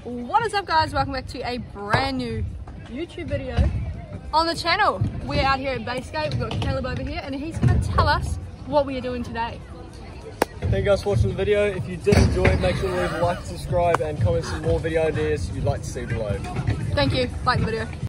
What is up, guys? Welcome back to a brand new YouTube video on the channel. We're out here at Bayskate. We've got Caleb over here and he's going to tell us what we are doing today. Thank you guys for watching the video. If you did enjoy it, make sure to leave a like, subscribe and comment some more video ideas you'd like to see below. Thank you. Like the video.